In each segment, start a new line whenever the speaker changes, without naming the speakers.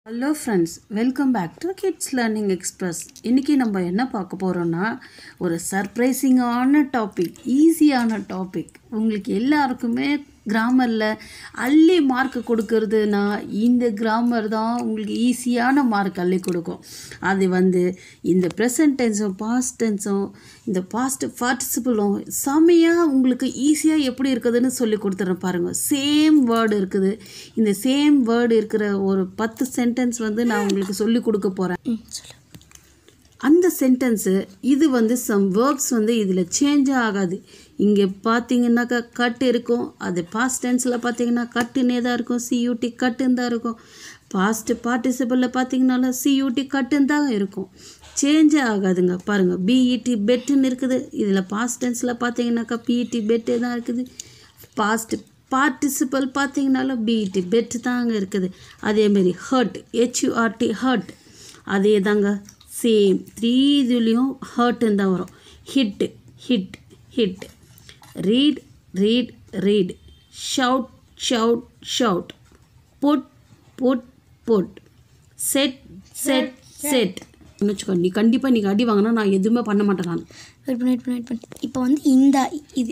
Hello friends, welcome back to Kids Learning Express. இன்னைக்கு நம்ம என்ன பார்க்க போறோம்னா ஒரு சர்ப்ரைசிங்கான டாபிக், ஈஸியான டாபிக். உங்களுக்கு எல்லாருக்குமே கிராமர்ல அள்ளி மார்க் கொடுக்கிறதுனா இந்த கிராமர் தான் உங்களுக்கு ஈஸியான மார்க் அள்ளி கொடுக்கும். அது இந்த ப்ரெசன்ட் டென்ஸும் பாஸ்ட் டென்ஸும் இந்த பாஸ்ட் பார்ட்டிசிபிளும் செமையாக உங்களுக்கு ஈஸியாக எப்படி இருக்குதுன்னு சொல்லி கொடுத்துட்றேன் பாருங்கள். சேம் வேர்டு இருக்குது. இந்த சேம் வேர்டு இருக்கிற ஒரு 10 சென்டென்ஸ் நான் உங்களுக்கு சொல்லி கொடுக்க போகிறேன். அந்த சென்டென்ஸு இது சம் வேர்ப்ஸ் இதில் சேஞ்ச் ஆகாது. இங்கே பார்த்தீங்கன்னாக்கா கட் இருக்கும். அது பாஸ்ட் டென்ஸில் பார்த்தீங்கன்னா கட்டுன்னே தான் இருக்கும், சியூடி கட்டுன்னு தான் இருக்கும். பாஸ்ட் பார்ட்டிசிபிளில் பார்த்தீங்கன்னாலும் சியூடி கட்டுன்னு தான் இருக்கும், சேஞ்சே ஆகாதுங்க. பாருங்கள், பிஇடி பெட்டுன்னு இருக்குது. இதில் பாஸ்ட் டென்ஸில் பார்த்தீங்கன்னாக்கா பிஇடி பெட்டே தான் இருக்குது. பாஸ்ட் பார்ட்டிசிபிள் பார்த்தீங்கன்னாலும் பிஇடி பெட்டு தாங்க இருக்குது. அதேமாரி ஹர்ட், ஹெச்யூஆர்டி ஹர்ட், அதே தாங்க சேம் 3 இதுலேயும் ஹர்ட்டுன்னு தான் வரும். Hit hit hit, read read read, shout shout shout, put put put, set set set. வச்சுக்கோ, நீ கண்டிப்பாக நீங்கள் அடி வாங்கினா நான் எதுவுமே பண்ண மாட்டேன். நான்
வெயிட் பண்ணி இப்போ இந்த இது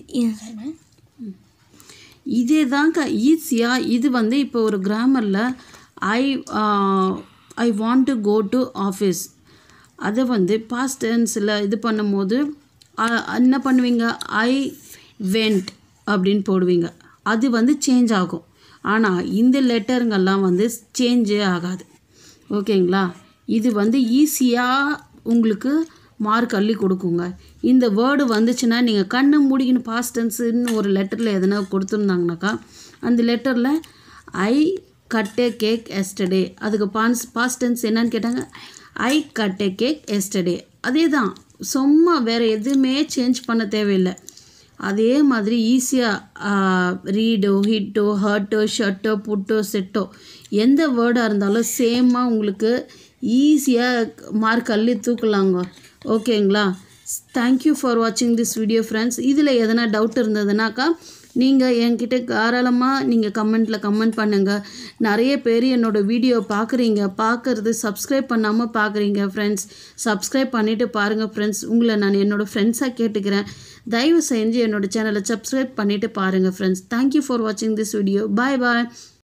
இதே தாங்க ஈஸியாக. இது இப்போ ஒரு கிராமரில் I want to go to office, அதை பாஸ்ட் டென்ஸில் இது பண்ணும்போது என்ன பண்ணுவீங்க, ஐ வெண்ட் அப்படின்னு போடுவீங்க. அது சேஞ்ச் ஆகும். ஆனால் இந்த லெட்டருங்கெல்லாம் சேஞ்சே ஆகாது. ஓகேங்களா? இது ஈஸியாக உங்களுக்கு மார்க் அள்ளி கொடுக்குங்க. இந்த வேர்டு வந்துச்சுன்னா நீங்கள் கண்ணு மூடிக்கின்னு பாஸ்ட் டென்ஸுன்னு ஒரு லெட்டரில் எதனா கொடுத்துருந்தாங்கனாக்கா அந்த லெட்டரில் I cut a cake yesterday, அதுக்கு பாஸ்ட் டென்ஸ் என்னன்னு கேட்டாங்க, I cut a cake yesterday. அதே தான், சும்மா வேறு எதுவுமே சேஞ்ச் பண்ண தேவையில்லை. அதே மாதிரி ஈஸியாக ரீடோ ஹிட்டோ ஹர்ட்டோ ஷர்ட்டோ புட்டோ செட்டோ எந்த வேர்டாக இருந்தாலும் சேமாக உங்களுக்கு ஈஸியாக மார்க் அள்ளி தூக்கலாங்க. ஓகேங்களா? தேங்க்யூ ஃபார் வாட்சிங் திஸ் வீடியோ ஃப்ரெண்ட்ஸ். இதில் எதனா டவுட் இருந்ததுனாக்கா நீங்கள் என்கிட்ட தாராளமாக நீங்கள் கமெண்ட் பண்ணுங்கள். நிறைய பேர் என்னோடய வீடியோ பார்க்குறது சப்ஸ்கிரைப் பண்ணாமல் பார்க்குறீங்க ஃப்ரெண்ட்ஸ். சப்ஸ்கிரைப் பண்ணிவிட்டு பாருங்கள் ஃப்ரெண்ட்ஸ். உங்களை நான் என்னோடய ஃப்ரெண்ட்ஸாக கேட்டுக்கிறேன், தயவு செஞ்சு என்னோடய சேனலை சப்ஸ்கிரைப் பண்ணிவிட்டு பாருங்கள் ஃப்ரெண்ட்ஸ். தேங்க்யூ ஃபார் வாட்சிங் திஸ் வீடியோ. Bye bye.